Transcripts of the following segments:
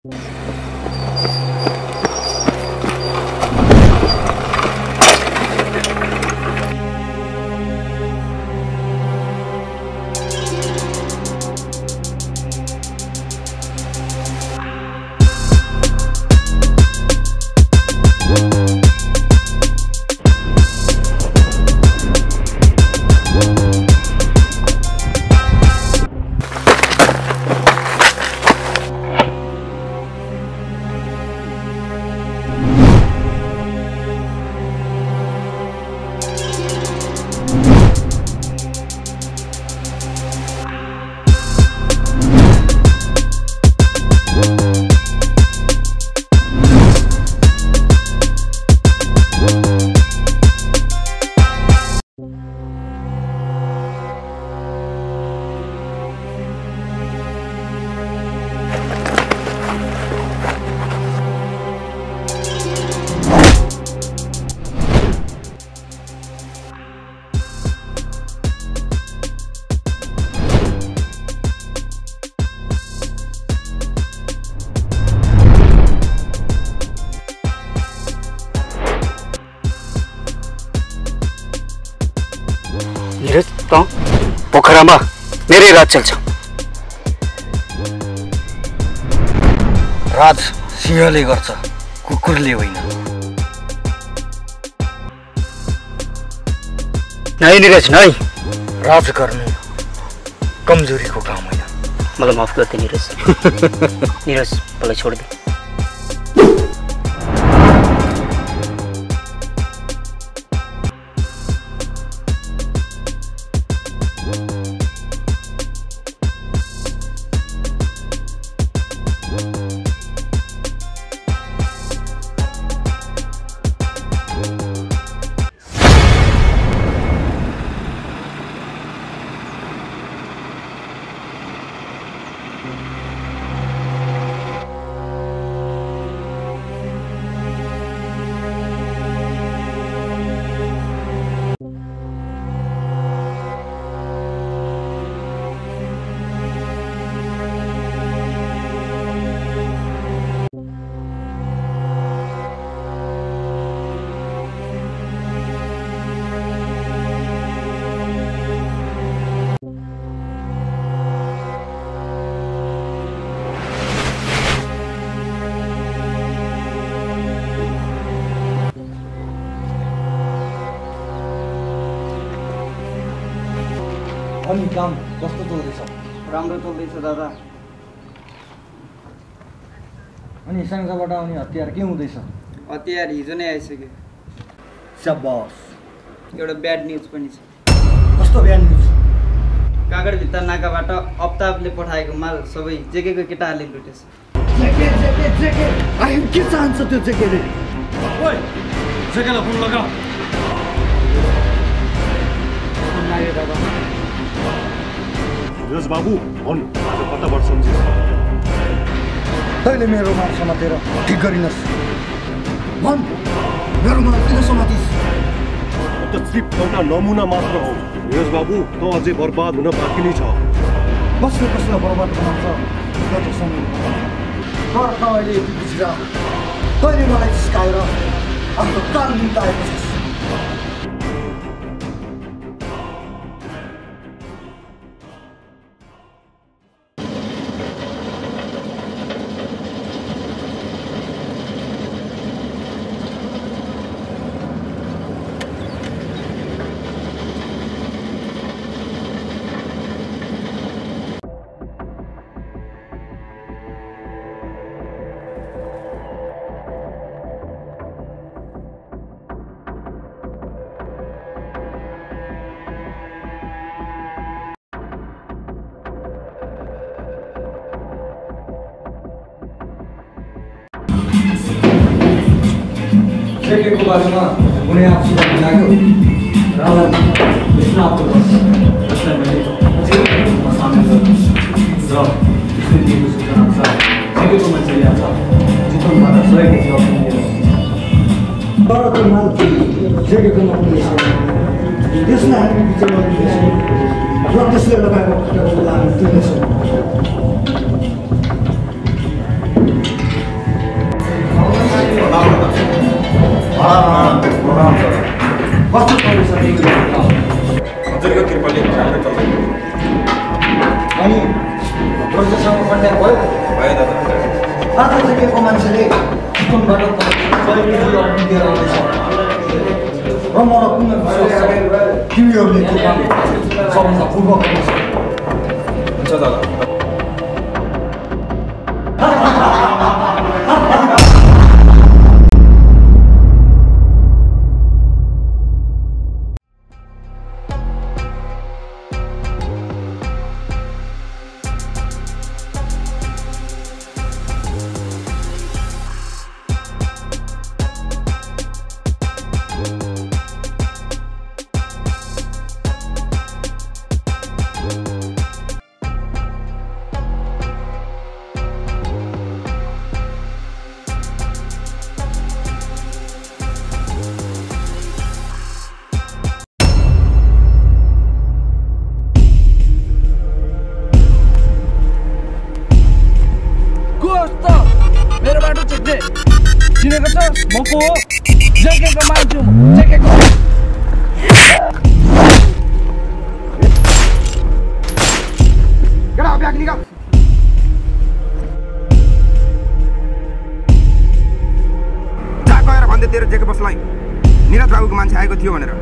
पोखरामा मेरै राज चल्छ। राज सिंहले गर्छ, कुकुरले होइन। नाइ निरज नाइ, राज गर्नु कमजोरीको काम होइन। मलाई माफ गर्दै निरज। निरज मलाई छोड्दे। अनि काम कस्तो चल्दैछ? राम्रो चल्दैछ दादा। अनि साङ्जाबाट आउने हतियार के हुँदैछ? हतियार हिजो नै आइसक्यो। शाबास। एउटा ब्याड न्युज पनि छ। कस्तो ब्याड न्युज? कागडभित्र नाकाबाट अफ्ताबले पठाएको माल सबै जेकेको केटाहरूले लुटेछ। के चाहन्छ त्यो जेकेले? ओइ जेकेलाई फोन लगा। दादा यस बाबु भन्, आज कता वर्ष सम्झिस? तैँले मेरो माल समातेर ठिक गरिनस्। भन्, मेरो माल किन समातिस्? त सिर्फ एउटा नमुना मात्र हो यस बाबु, त अझै बर्बाद हुन बाँकी नै छ। कसले कसलाई बर्बाद बनाउँछ त्यो त समय तर त अहिले यति बिचिरा तैँले मलाई जिस्काएर आफ्नो कान निम्ताएको छस्। जेकेको बारेमा कुनै आफूसित लाग्यो रावण यसमा आफ्नो जसलाई मैले अझै रूपमा सामेल गर्छु र त्यसले दिएको सूचना अनुसार जेकेको मान्छेले आज चितवनबाट 100 केजी अफिम लिएर तर त्यो माल जेकेको नपुगेछ। त्यसलाई हामी विचार गर्दैछौँ र त्यसले लगाएको खतराको लागि तिर्नेछौँ। चितवनबाट दिएर आउँदैछ र मलाई पुनः विश्वास छ तिमीहरूले त्यो काम सफलतापूर्वक गर्न सक्छौ। हुन्छ दादा। मेरो बाटो चिक्ने चिनेको छ म को हो जेकेको मान्छे म जेकेको गरा ब्याग निकाल जा गएर भन्दै तेरो जेके बसलाई निरज बाबुको मान्छे आएको थियो भनेर।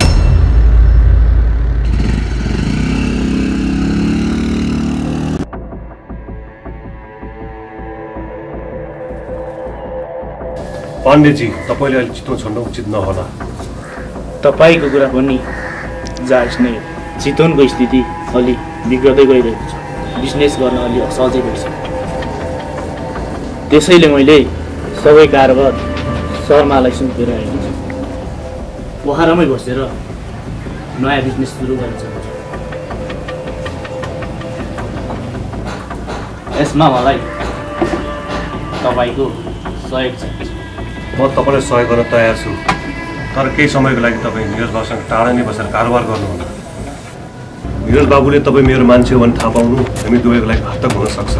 पाण्डेजी तपाईँले अहिले चितवन छोड्न उचित नहोला। तपाईँको कुरा पनि जायज नै हो। चितवनको स्थिति अलि बिग्रदै गइरहेको छ, बिजनेस गर्न अलि असहजै भइसक्यो। त्यसैले मैले सबै कारोबार शर्मालाई सुम्पेर आएको छु। पोखरामै बसेर नयाँ बिजनेस सुरु गर्न चाहन्छु। यसमा मलाई तपाईँको सहयोग चाहिन्छ। म तपाईँलाई सहयोग गर्न तयार छु, तर केही समयको लागि तपाईँ निरज बाबुसँग टाढा नै बसेर कारोबार गर्नुहुन्न। निरज बाबुले तपाईँ मेरो मान्छे हो भने थाहा पाउनु हामी दुवैको लागि घातक हुन सक्छ।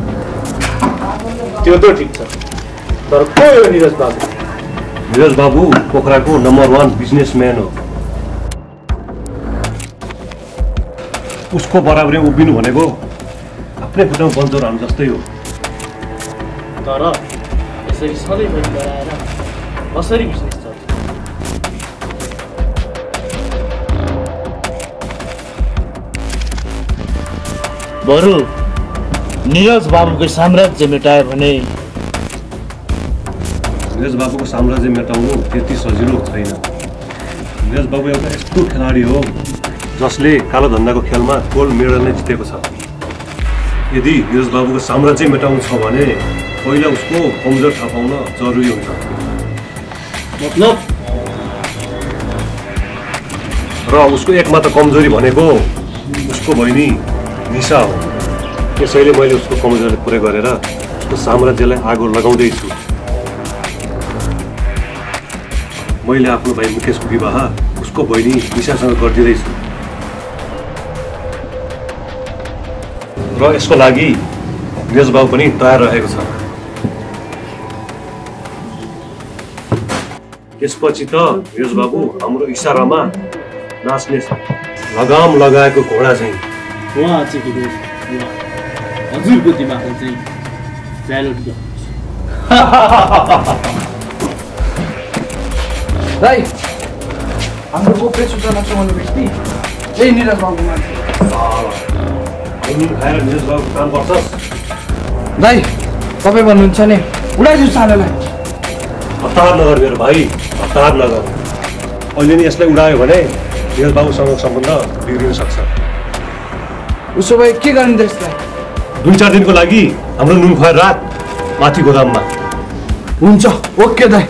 त्यो त ठिक छ, तर को हो निरज बाबु? निरज बाबु पोखराको नम्बर 1 बिजनेसम्यान हो। उसको बराबरी उभिनु भनेको आफ्नै खुट्टामा बन्चोर हानु जस्तै हो। तर यसरी सधैँभरि गराएर कसरी बिजनेस चल्छ? बरु निरज बाबुको साम्राज्य मेटायो भने। निरज बाबुको साम्राज्य मेटाउनु त्यति सजिलो छैन। निरज बाबु एउटा यस्तो खेलाडी हो जसले कालो धन्दाको खेलमा गोल्ड मेडल नै जितेको छ। यदि निरज बाबुको साम्राज्य मेटाउनु छ भने पहिला उसको कमजोर थाहा पाउन जरुरी हुन्छ। मतलब र उसको एकमात्र कमजोरी भनेको उसको बहिनी निशा हो। त्यसैले मैले उसको कमजोरी पुरै गरेर उसको साम्राज्यलाई आगो लगाउँदैछु। मैले आफ्नो भाइ मुकेशको विवाह उसको बहिनी निशासँग गरिदिँदैछु र यसको लागि निरज बाबु पनि तयार रहेको छ। त्यसपछि त निरज बाबु हाम्रो इसारामा नाच्ने छ, लगाम लगाएको घोडा चाहिँ। उहाँ चाहिँ हजुरको दिमागले चाहिँ स्यालुट गर्नुहोस्। दाइ हाम्रो गोप्य सूचना चौबन्दी व्यक्ति यही निरज बाबुको मान्छे। खाएर निरज बाबु काम गर्छस्? दाइ तपाईँ भन्नुहुन्छ नि उडाइदिनु सानोलाई। हतार नगर मेरो भाइ, हतार नगर। अहिले नि यसलाई उडायो भने निरज बाबुसँग सम्बन्ध बिग्रिन सक्छ। उसो भए के गर्ने त्यसलाई? 2-4 दिनको लागि हाम्रो नुन खुवाएर रात माथि गोदाममा। हुन्छ, ओके दाइ।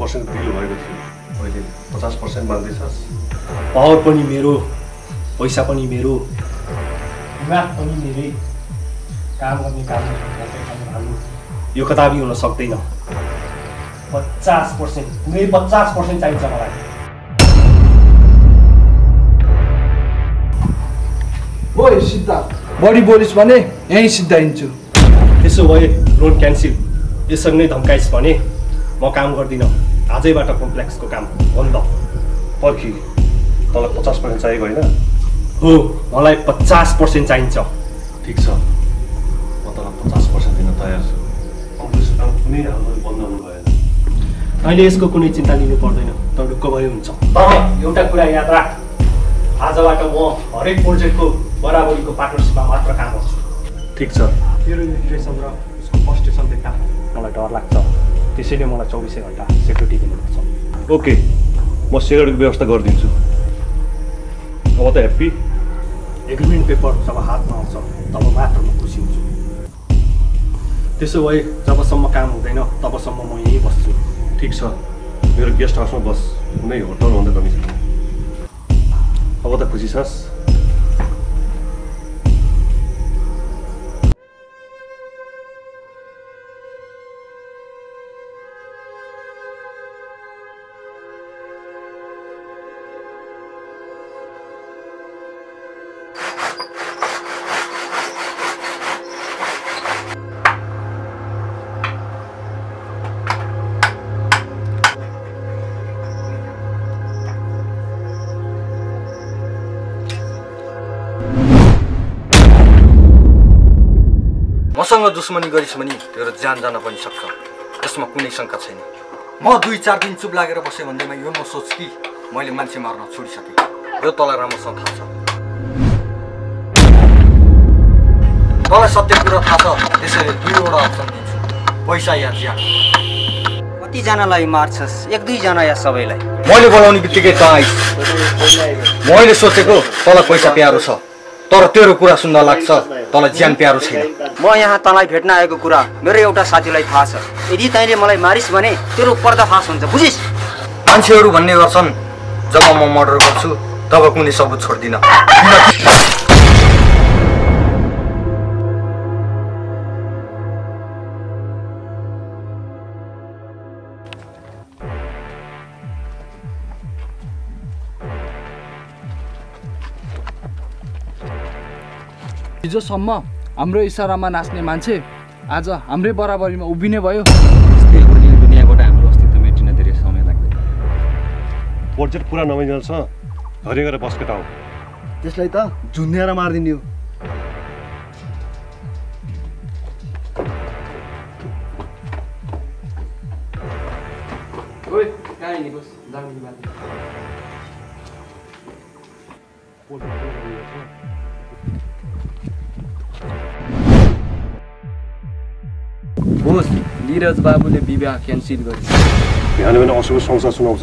50% ढिलो भएको थियो, अहिले 50% माग्दैछस्। पावर पनि मेरो, पैसा पनि मेरो, दिमाग पनि मेरै, काम गर्ने काम यो कदापि हुन सक्दैन। 50%, पुरै 50% चाहिन्छ मलाई। ओइ सिद्धा, बढी बोलिस् भने यहीँ सिद्धाइन्छु। त्यसो भए लोन क्यान्सिल। यसरी नै धम्काइस् भने म काम गर्दिनँ। आजैबाट कम्प्लेक्सको काम बन्द। पर्खी, तँलाई 50% चाहिएको होइन? हो, मलाई 50% चाहिन्छ। ठिक छ, म तँलाई 50% दिन तयार छु। कम्प्लेक्सको काम कुनै हालतमा बन्द हुनु भएन। अहिले यसको कुनै चिन्ता लिनु पर्दैन, त ढुक्क भयो हुन्छ। तर एउटा कुरा याद राख, आजबाट म हरेक प्रोजेक्टको बराबरीको पार्टनरसिपमा मात्र काम गर्छु। ठिक छ। तेरो इन्भिटेसन र उसको फ्रस्ट्रेसन देख्दा मलाई डर लाग्छ। त्यसैले मलाई 24 घन्टा सेक्युरिटी दिनुपर्छ। ओके, म सिक्युरिटीको व्यवस्था गरिदिन्छु। अब त ह्याप्पी? एग्रिमेन्ट पेपर जब हातमा आउँछ तब मात्र म खुसी हुन्छु। त्यसो भए जबसम्म काम हुँदैन तबसम्म म यहीँ बस्छु। ठिक छ, मेरो गेस्ट हाउसमा बस, कुनै होटलभन्दा कमी छैन। अब त खुसी छस्? मसँग दुश्मनी गरिस् भने तेरो ज्यान जान पनि सक्छ, त्यसमा कुनै शङ्का छैन। म 2-4 दिन चुप लागेर बसेँ भन्दैमा यो नसोच कि मैले मान्छे मार्न छोडिसकेँ। यो तँलाई राम्रोसँग थाहा छ। तँलाई सत्य कुरा थाहा छ, त्यसैले 2वटा अप्सन दिन्छु, पैसा या ज्यान। कतिजनालाई मार्छस्? 1-2 जना या सबैलाई? मैले बोलाउने बित्तिकै तँ आइस्। मैले सोचेको तँलाई पैसा प्यारो छ, तर तेरो कुरा सुन्न लाग्छ तँलाई ज्यान प्यारो छैन। म यहाँ तँलाई भेट्न आएको कुरा मेरो एउटा साथीलाई थाहा छ। यदि तैँले मलाई मारिस् भने तेरो पर्दाफास हुन्छ, बुझिस्? मान्छेहरू भन्ने गर्छन् जब म मर्डर गर्छु तब कुनै सबुत छोड्दिनँ। हिजोसम्म हाम्रो इसारामा नाच्ने मान्छे आज हाम्रै बराबरीमा उभिने भयो। दुनियाँबाट हाम्रो अस्तित्व मेटिन धेरै समय लाग्दैन। प्रोजेक्ट पुरा नभइन्जेलछ घरि गएर बस केटा हो। त्यसलाई त झुन्ड्याएर मारिदिने हो। ओइ गाडी निकोस्, जानु कि बात। होस्, निरज बाबुले विवाह क्यान्सिल गरे। बिहान बिहान अशुभ संसार सुनाउँछ।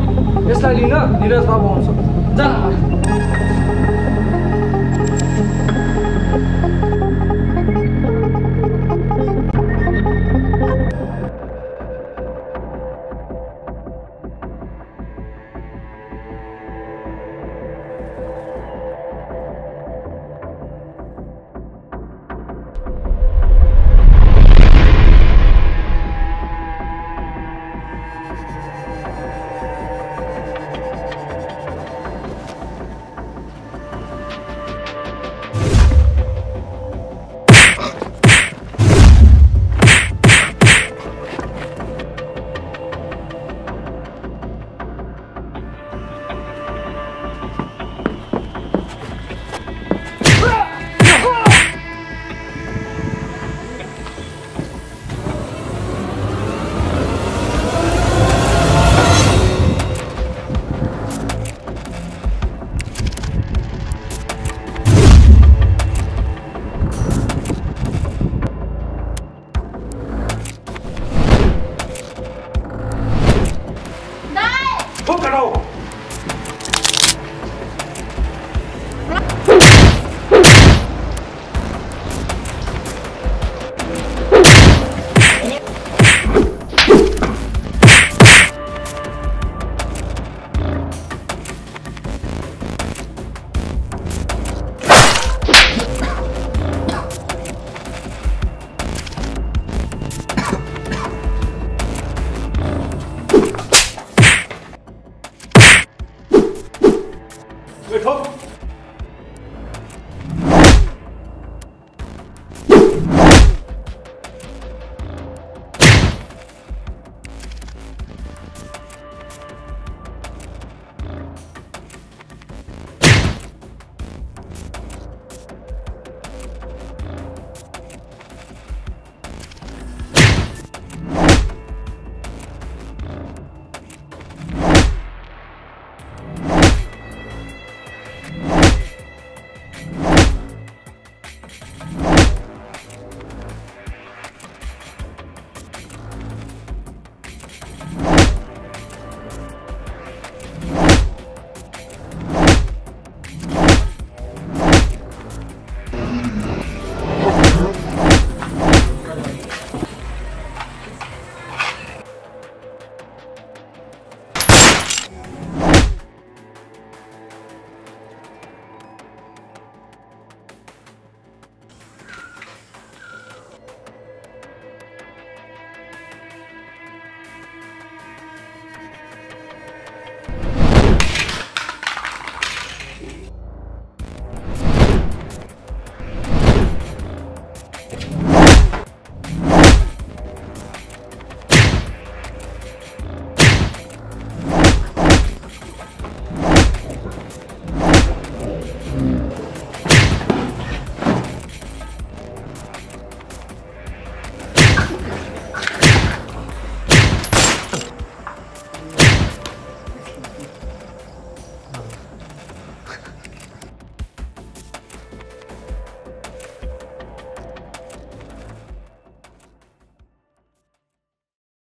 यसलाई लिन निरज बाबु आउँछ। जा बैठो।